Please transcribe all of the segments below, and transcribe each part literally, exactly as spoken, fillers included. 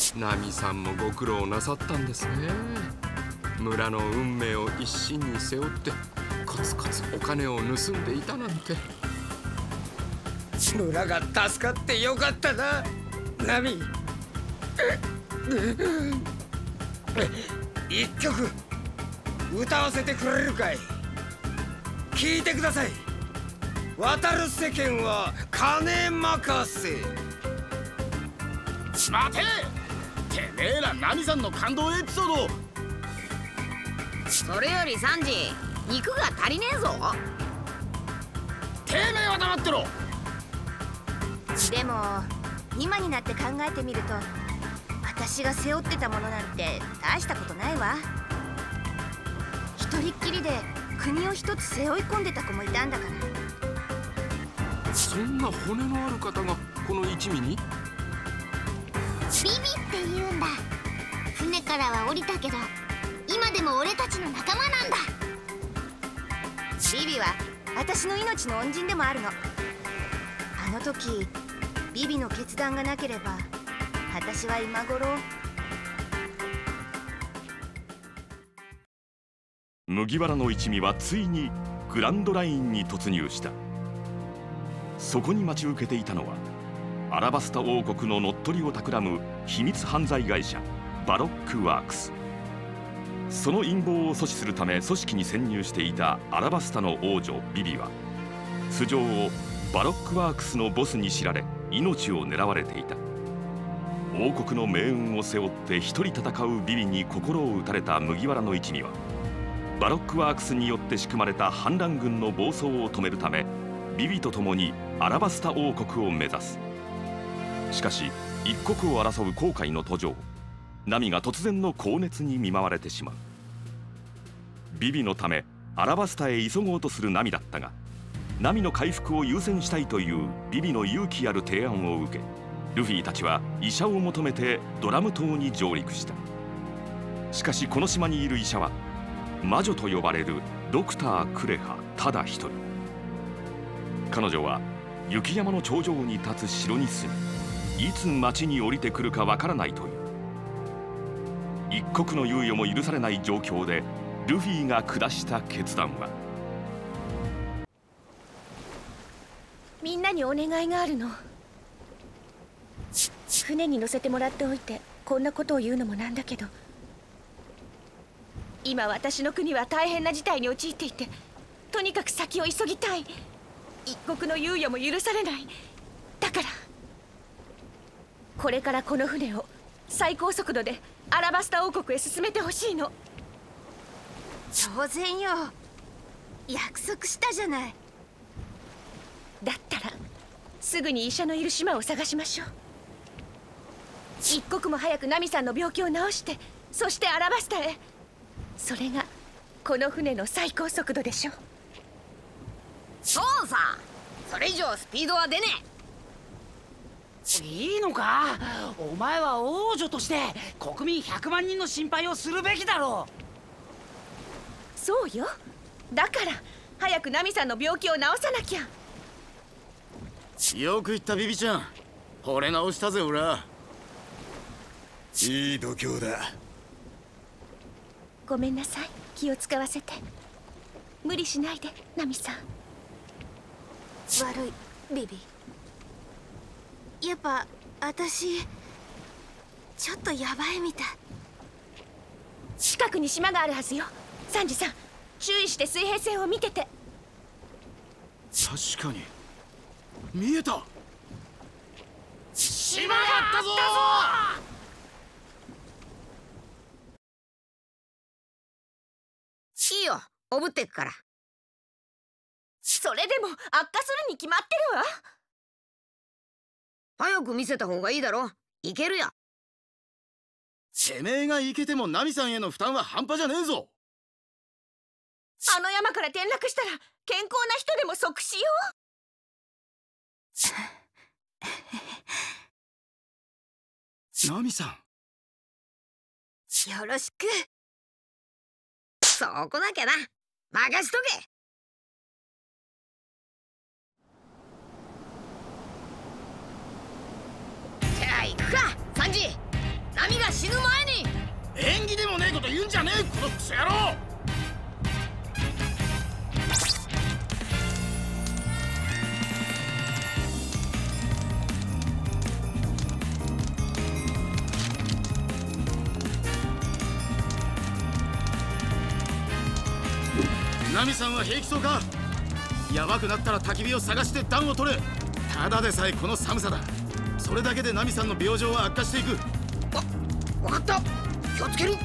ナミさんもご苦労なさったんですね。村の運命を一身に背負ってコツコツお金を盗んでいたなんて。 村が助かってよかったな、ナミ。一曲歌わせてくれるかい。聞いてください。渡る世間は金任せ。 待て！てめえらナミさんの感動エピソード。 それよりサンジ、肉が足りねえぞ。 てめえは黙ってろ。 でも今になって考えてみると、私が背負ってたものなんて大したことないわ。一人っきりで国を一つ背負い込んでた子もいたんだから。 そんな骨のある方がこの一味に？ ビビって言うんだ。船からは降りたけど今でも俺たちの仲間なんだ。 ビビは私の命の恩人でもあるの。あの時ビビの決断がなければ私は今頃。 麦わらの一味はついにグランドラインに突入した。そこに待ち受けていたのはアラバスタ王国の乗っ取りを企む秘密犯罪会社バロックワークス。その陰謀を阻止するため組織に潜入していたアラバスタの王女ビビは素性をバロックワークスのボスに知られ命を狙われていた。王国の命運を背負って一人戦うビビに心を打たれた麦わらの一味はバロックワークスによって仕組まれた反乱軍の暴走を止めるためビビと共にアラバスタ王国を目指す。しかし一国を争う航海の途上、ナミが突然の高熱に見舞われてしまう。ビビのためアラバスタへ急ごうとするナミだったが、ナミの回復を優先したいというビビの勇気ある提案を受け、ルフィたちは医者を求めてドラム島に上陸した。しかしこの島にいる医者は魔女と呼ばれるドクター・クレハただ一人。彼女は雪山の頂上に立つ城に住み、いつ町に降りてくるかわからないという。一刻の猶予も許されない状況でルフィが下した決断は。 みんなにお願いがあるの。船に乗せてもらっておいてこんなことを言うのもなんだけど、今私の国は大変な事態に陥っていて、とにかく先を急ぎたい。一刻の猶予も許されない。だからこれからこの船を最高速度でアラバスタ王国へ進めてほしいの。当然よ、約束したじゃない。だったらすぐに医者のいる島を探しましょう。一刻も早くナミさんの病気を治して、そしてアラバスタへ。それがこの船の最高速度でしょう。 そうさ、それ以上スピードは出ねえ。いいのか？お前は王女として国民ひゃくまんにんの心配をするべきだろう。そうよ。だから早くナミさんの病気を治さなきゃ。 よく言ったビビちゃん、惚れ直したぜ俺は。 いい度胸だ。 ごめんなさい、気を使わせて。無理しないでナミさん。 悪いビビ。やっぱ私ちょっとヤバいみたい。 近くに島があるはずよ。サンジさん、注意して水平線を見てて。 確かに見えた。 島があったぞー。いいよ、おぶってくから。 それでも悪化するに決まってるわ。 早く見せた方がいいだろ。いけるよ。 てめえがいけてもナミさんへの負担は半端じゃねえぞ。 あの山から転落したら健康な人でも即死よ。 ナミさん、 よろしく。 そこだけな。任しとけ。じゃあ行くか、サンジ。ナナミが死ぬ前に。 縁起でもねえこと言うんじゃねえ、このクソ野郎。ナミさんは平気そうか。やばくなったら焚き火を探して暖を取れ。ただでさえこの寒さだ。それだけでナミさんの病状は悪化していく。 わ、わかった。気をつける。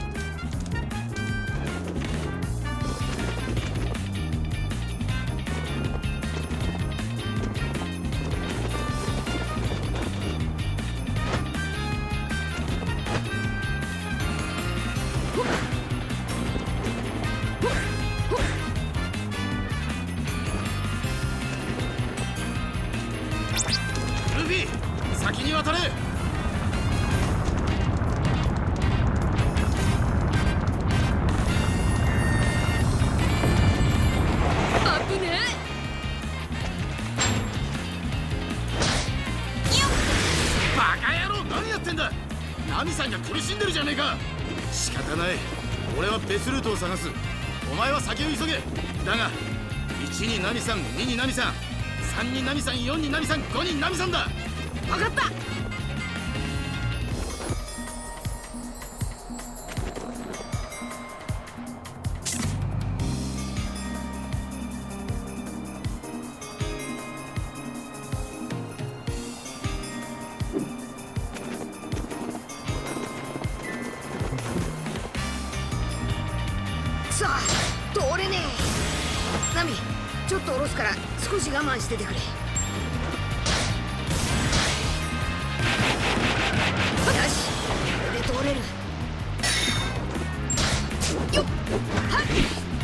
ルフィ、先に渡れ。 危ねバカ野郎、何やってんだ。ナミさんが苦しんでるじゃねえか。仕方ない、俺は別ルートを探す。お前は先を急げ。だがいちにナミさん、ににナミさん、さんにナミさん、よんにナミさん、ごにナミさんだ。 え。わかった。さあ、通れねえ。ナミ、ちょっと下ろすから少し我慢しててくれ。よし、これで通れる。よっ、はっ。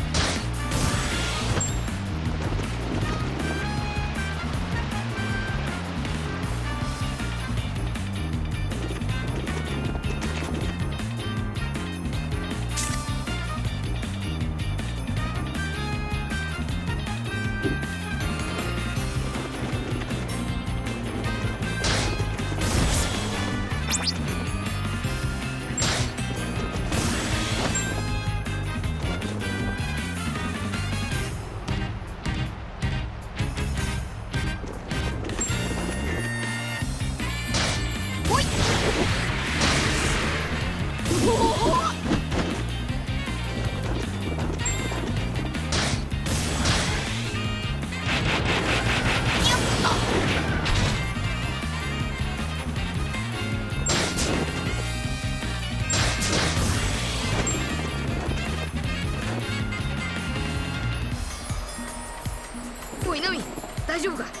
おいナミ、大丈夫か。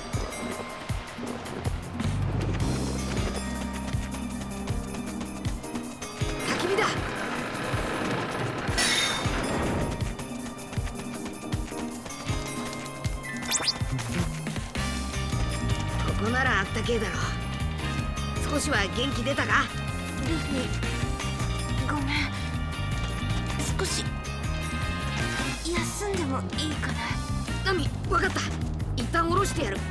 焚き火だ。ここならあったけえだろ。少しは元気出たか。 ルフィ、ごめん。少し休んでもいいかな。 ナミ、わかった。一旦下ろしてやる。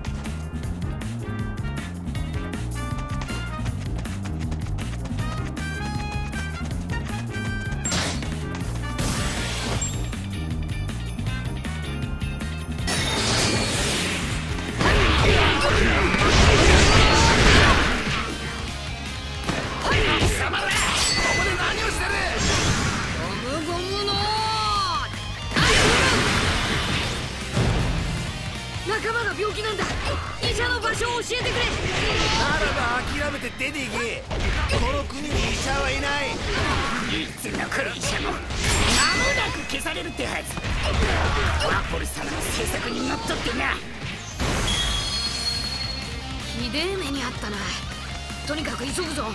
仲間が病気なんだ。医者の場所を教えてくれ。 ならば諦めて出ていけ。この国に医者はいない。唯一残る医者も間もなく消されるってはず。ワポル様の政策にのっとってな。 ひでえ目にあったな。とにかく急ぐぞ。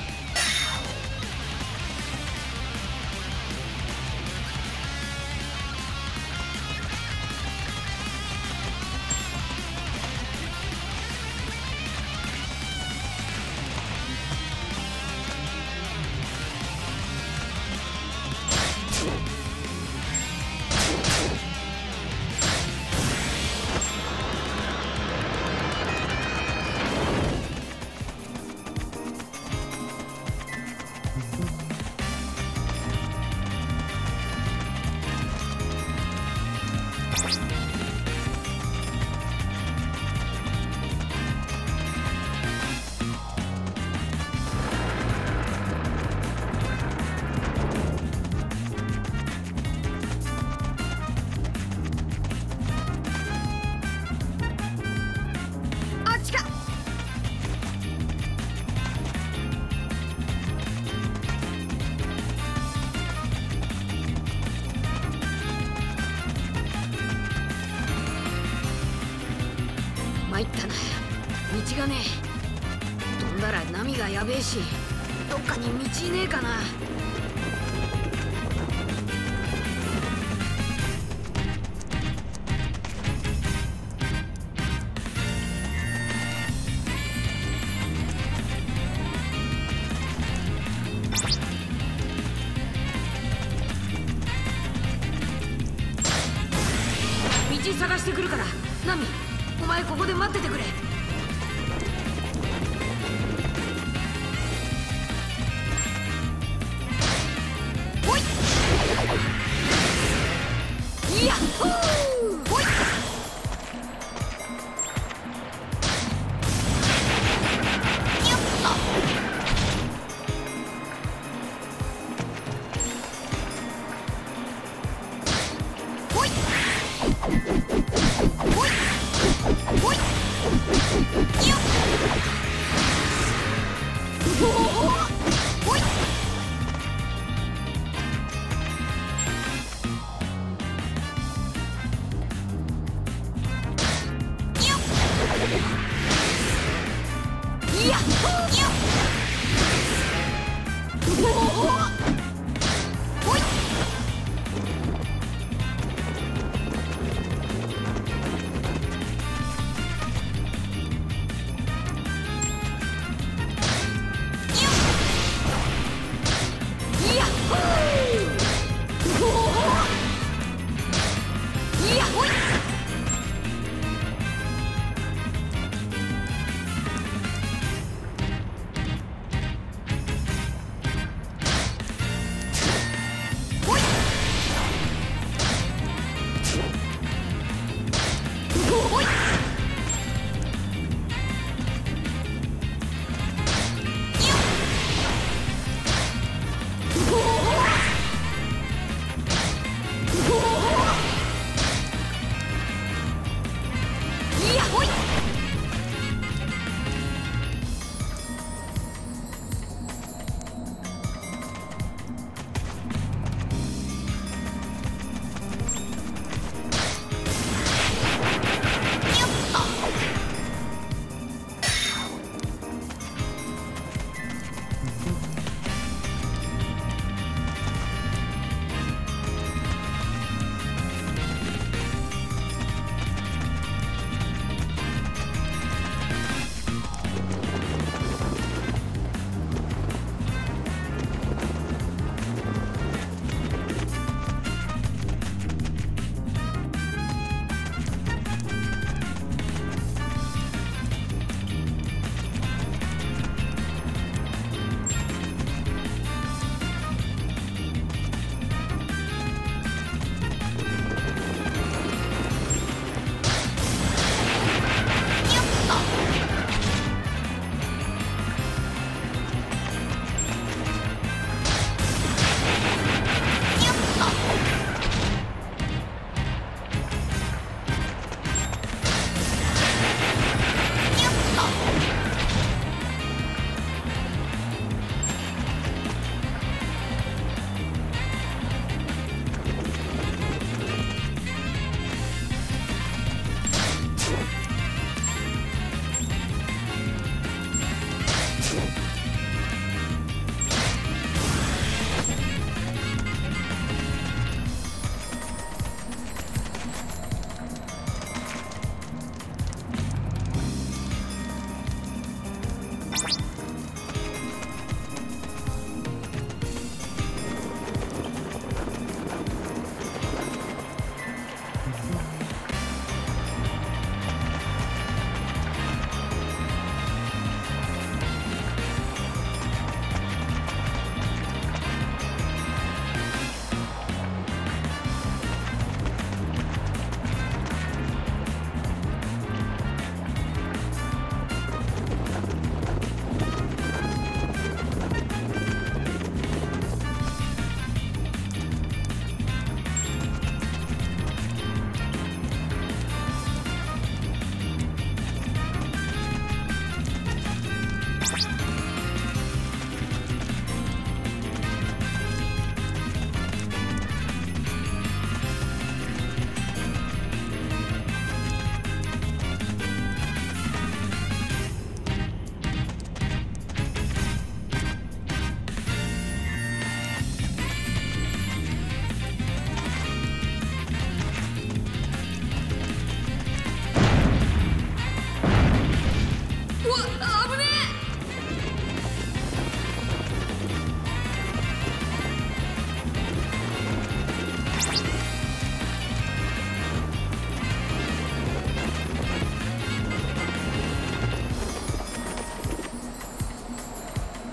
あっちか。参ったな。道がねえ。飛んだら波がやべえし、どっかに道ねえかな。道探してくるから、ナミ、お前ここで待っててくれ。ほい。やっほー。ほい。よっと。ほい。ほい。ほい。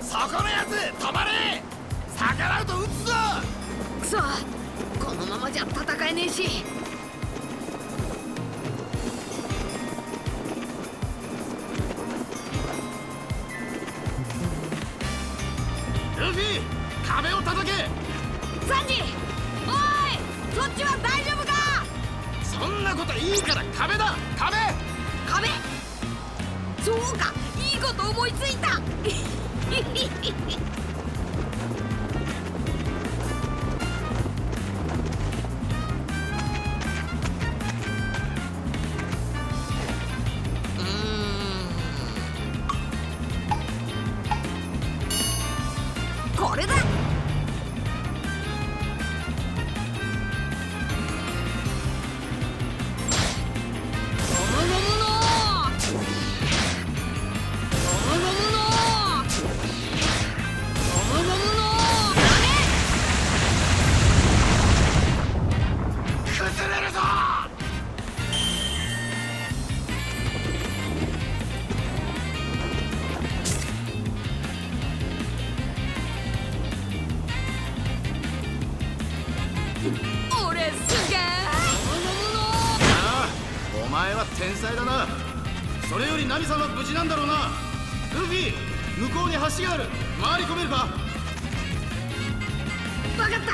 そこのやつ止まれ。逆らうと撃つぞ。 くそ、このままじゃ戦えねえし。 ルフィ、壁を叩け。 サンジ、おい、そっちは大丈夫か。 そんなこといいから壁だ、壁。 壁、そうか、いいこと思いついた。これだ。俺すげえ。 ああ、お前は天才だな。それよりナミさんは無事なんだろうな。ルフィ、向こうに橋がある。回り込めるか。 分かった。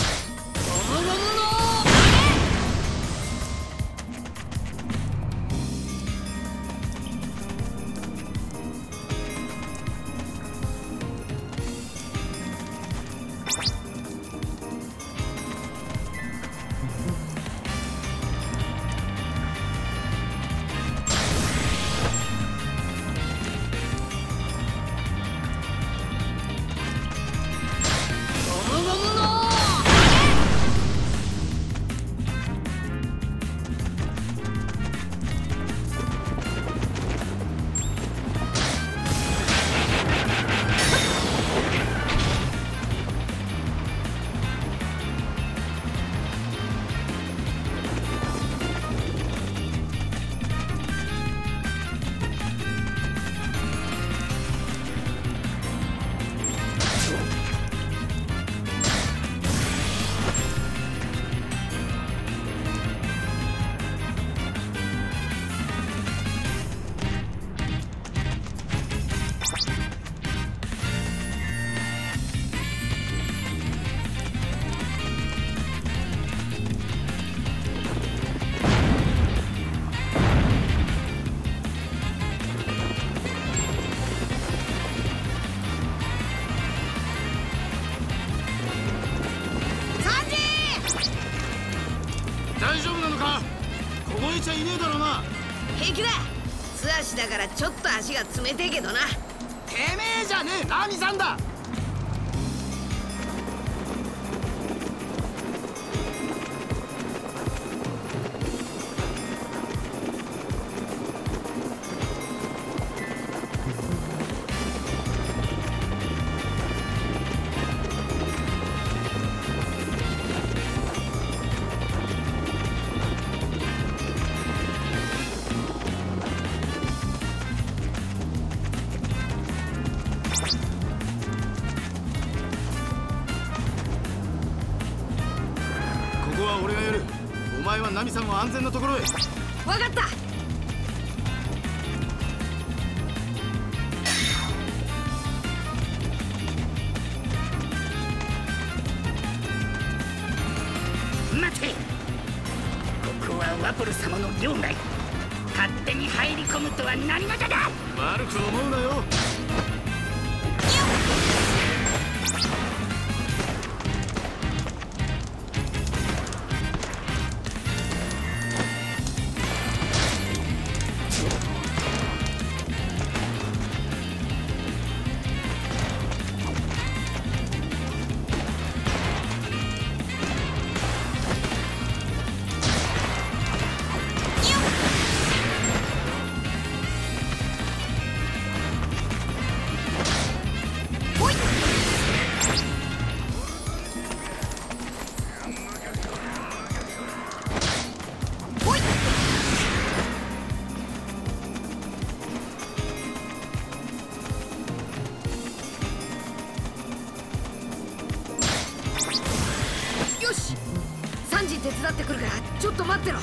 大丈夫なのか。凍えちゃいねえだろうな。 平気だ。素足だからちょっと足が冷てえけどな。 てめえじゃねえ、ナミさんだ。ここは俺がやる。お前はナミさんを安全なところへ。 分かった。 待て、ここはワポル様の領内。勝手に入り込むとは何事だ。 悪く思うなよ。 よし、サンジ手伝ってくるからちょっと待ってろ。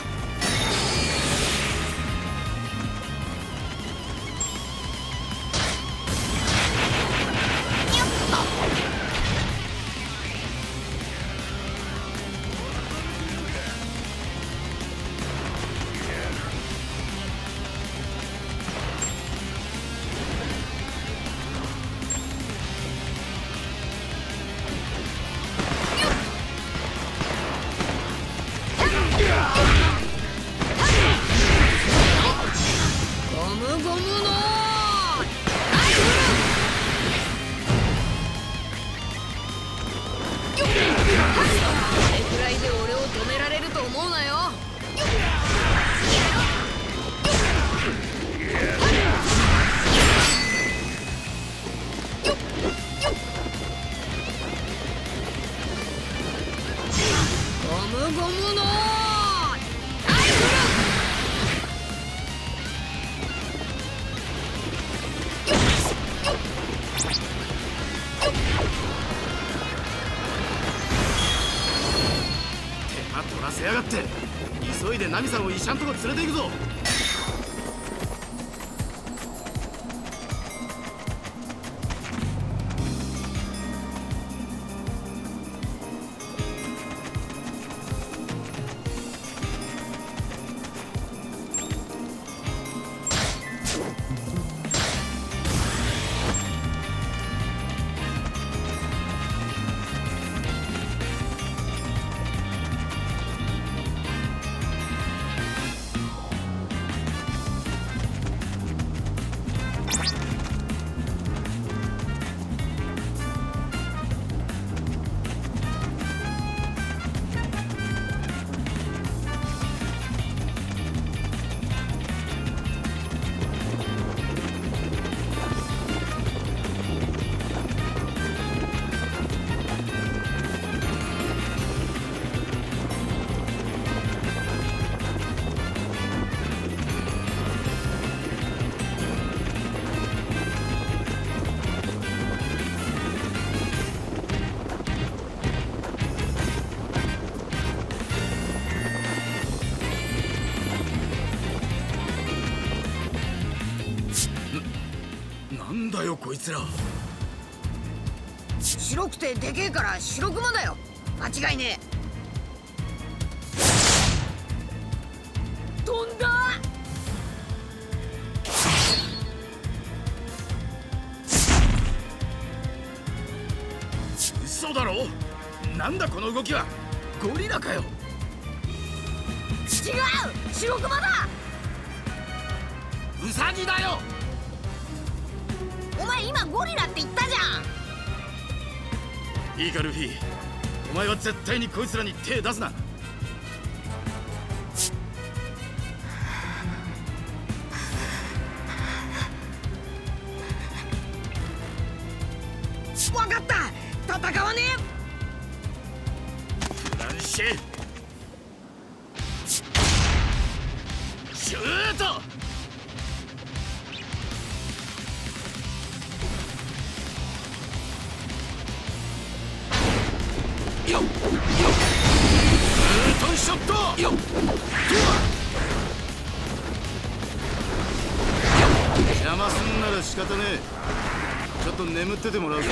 急いでナミさんを医者んとこ連れて行くぞ。なんだよこいつら。 白くてでけえから白熊だよ。間違いねえ。飛んだ。 嘘だろ。なんだこの動きは。ゴリラかよ。 違う、白熊だ。 ウサギだよ。 お前今ゴリラって言ったじゃん。 いいかルフィ、お前は絶対にこいつらに手出すな。 分かった、戦わねフランシェシュート。よっよっブートンショットよっ邪魔すんなら仕方ねえ。ちょっと眠っててもらうぞ。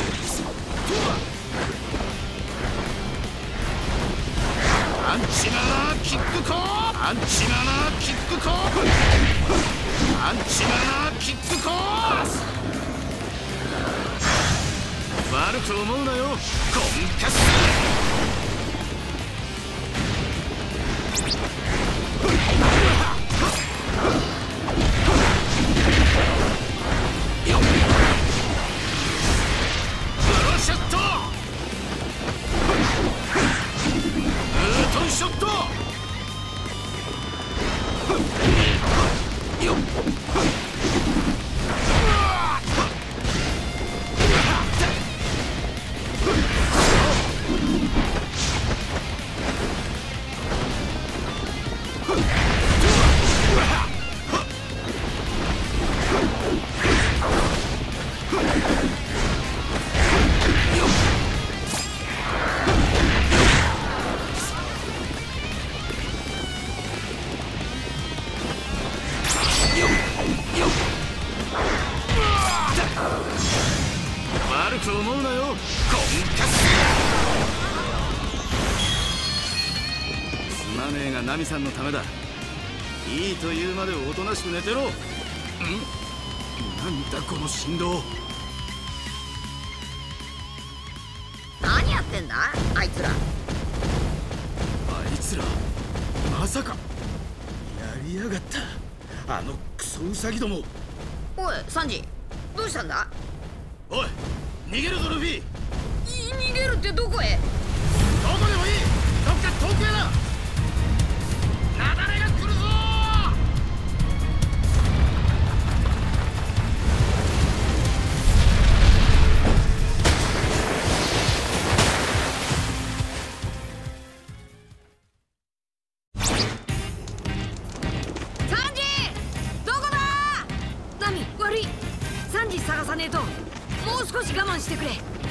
アンチマナーキックコーアンチマナーキックコーアンチマナーキックコー悪く思うなよコンカス。よっブロショットブートンショットよっ思うなよ。 コンカス。 すまねえがナミさんのためだ。いいと言うまでおとなしく寝てろ。ん？なんだこの振動。 何やってんだあいつら。 あいつらまさかやりやがった。あのクソウサギども。 おいサンジ、どうしたんだ。 おい逃げるぞルフィ。 い逃げるってどこへ。 どこでもいい。どっか遠くへだ。雪崩が来るぞ。 サンジどこだ。ナミ悪い。サンジ探さねえと。もう少し我慢してくれ。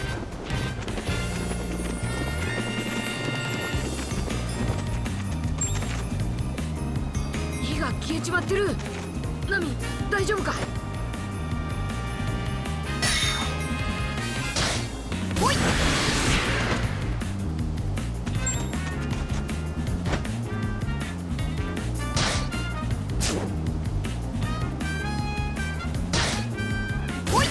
火が消えちまってる。ナミ大丈夫か。ほい。ほい。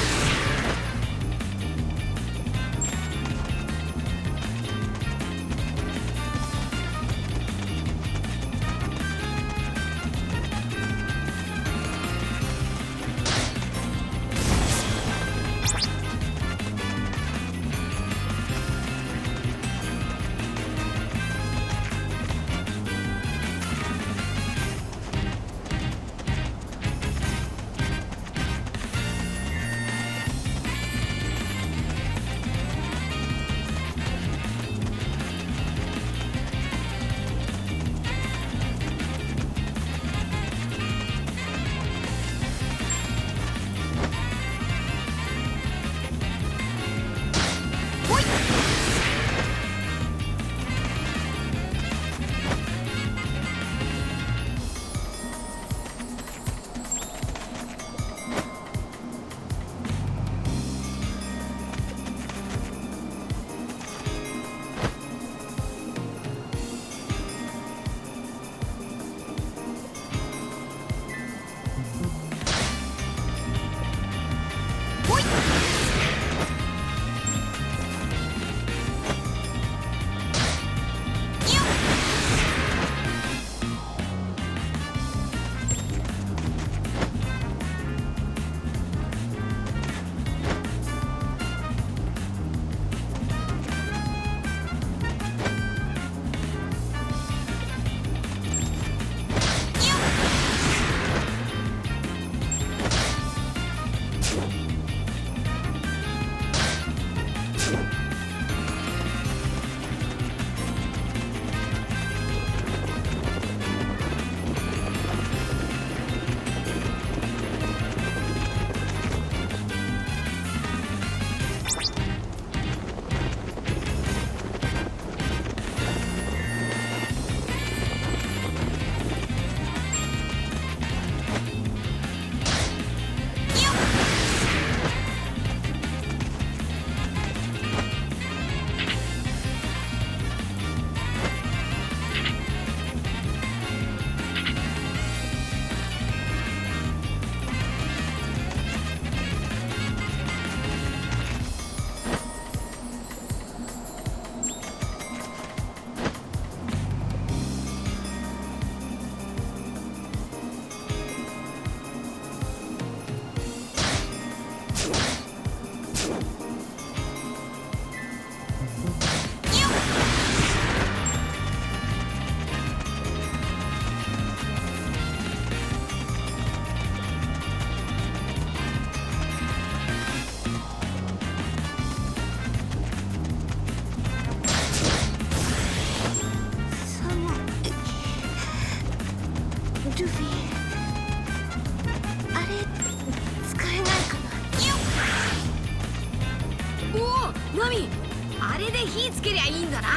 ナミ、あれで火つけりゃいいんだな。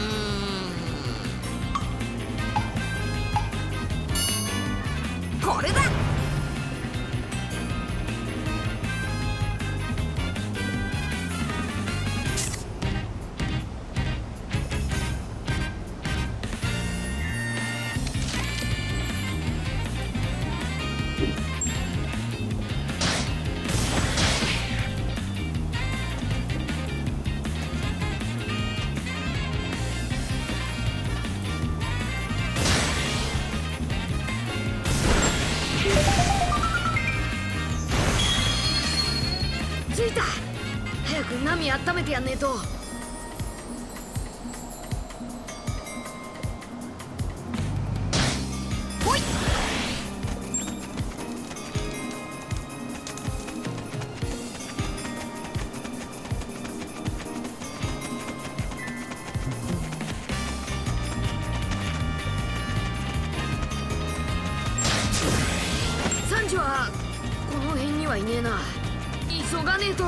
これだ。 く波温めてやんねえと。ほい。サンジはこの辺にはいねえな。急がねえと。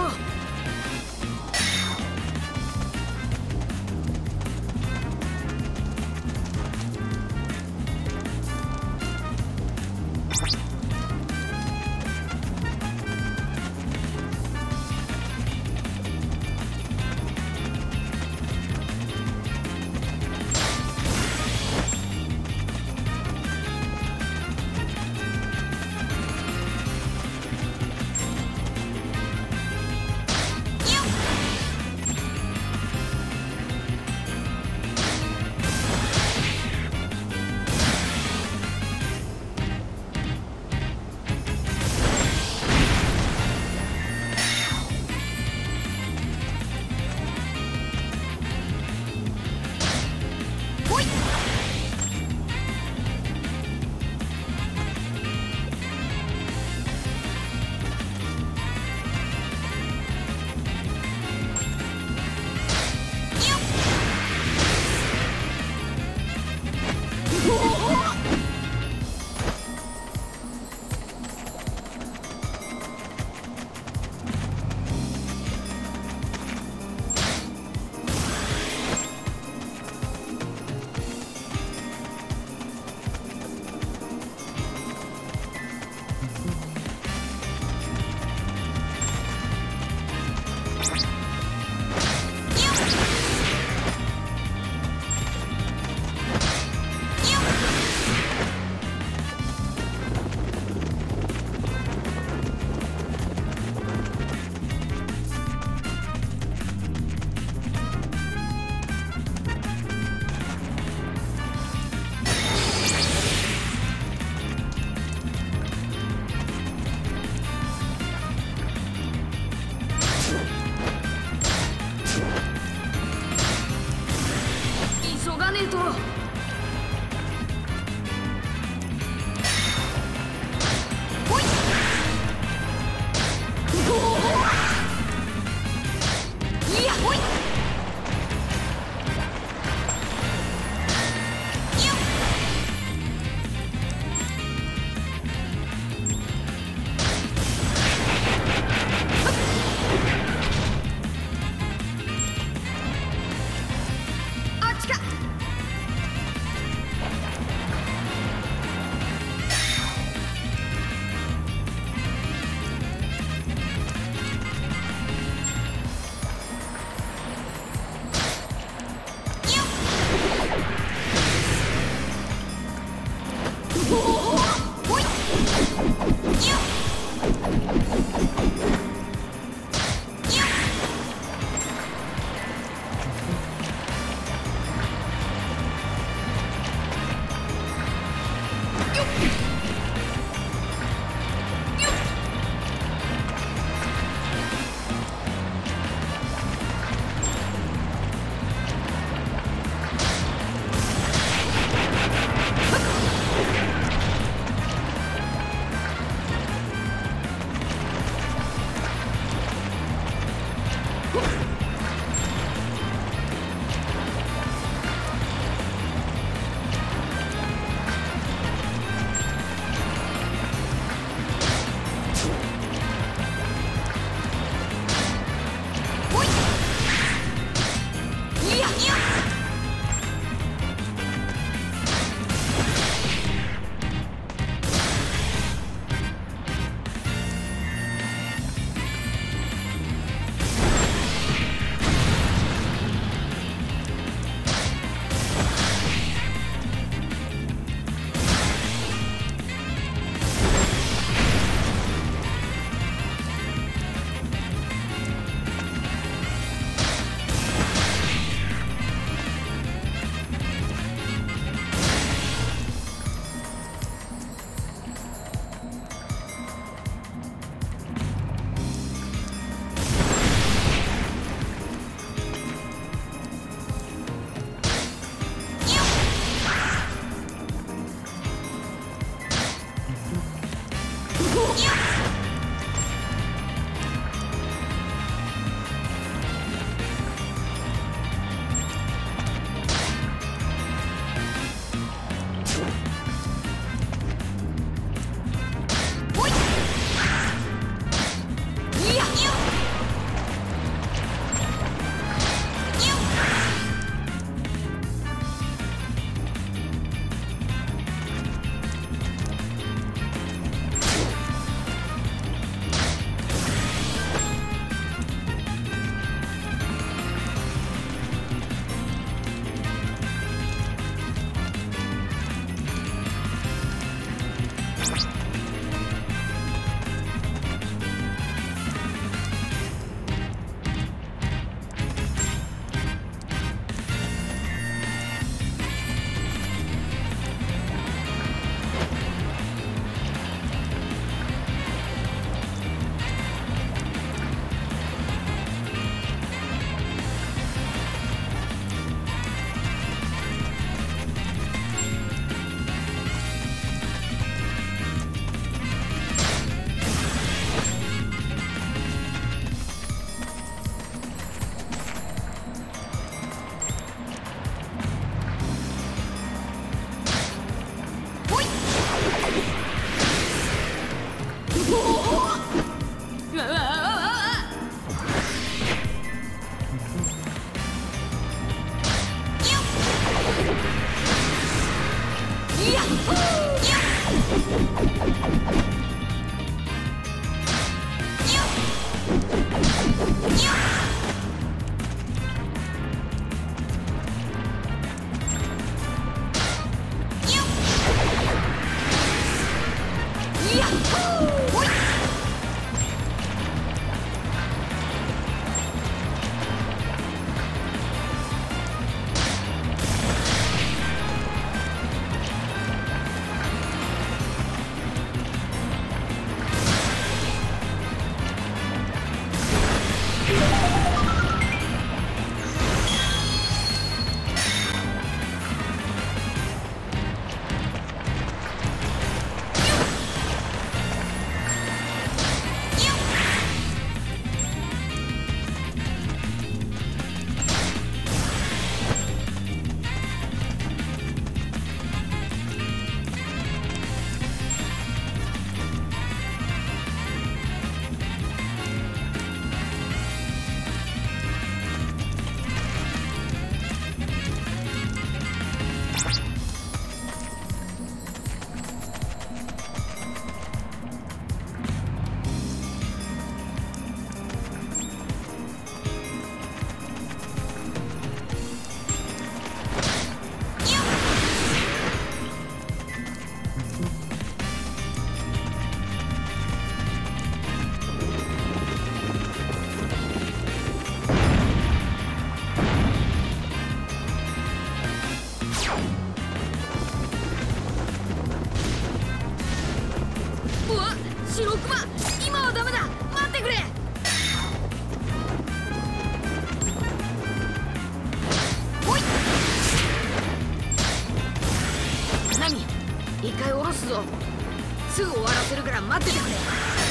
すぐ終わらせるから待っててくれ。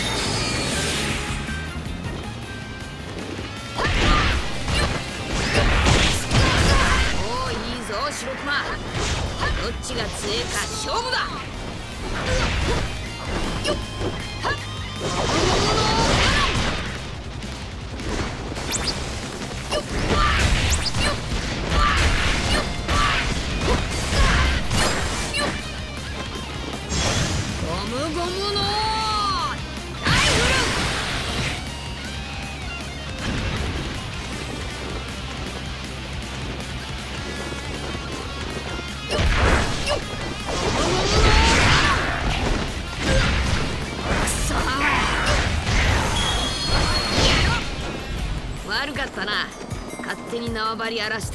おお、いいぞ白熊。どっちが強えか勝負だ。よっはっゴムのライフル。悪かったな、勝手に縄張り荒らして。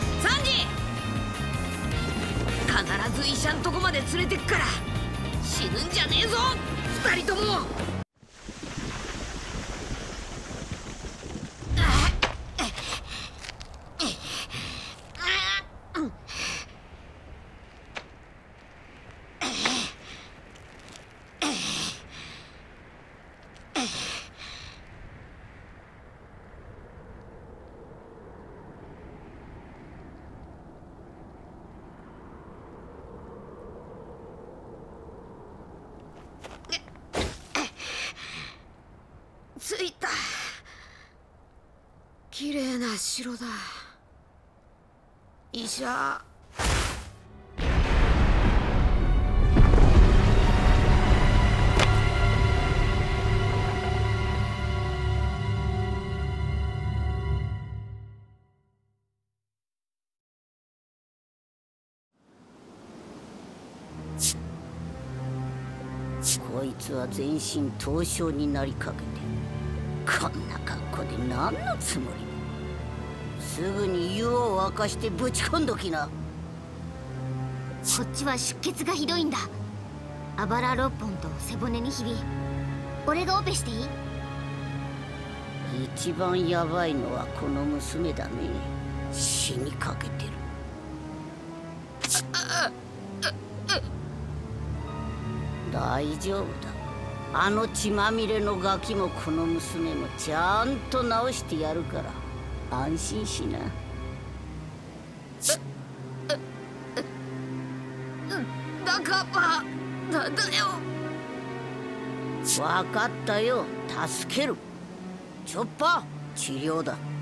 必ず医者んとこまで連れてくから死ぬんじゃねえぞ二人とも。着いた。綺麗な城だ。医者。 こいつは全身凍傷になりかけてる。こんな格好で何のつもり？すぐに湯を沸かしてぶち込んどきな。 こっちは出血がひどいんだ。あばらろっぽんと背骨にひび。俺がオペしていい？ 一番ヤバいのはこの娘だね。死にかけてる。大丈夫だ。あの血まみれのガキもこの娘もちゃんと治してやるから安心しな。 だからなんだよ。 分かったよ。助ける。チョッパー治療だ。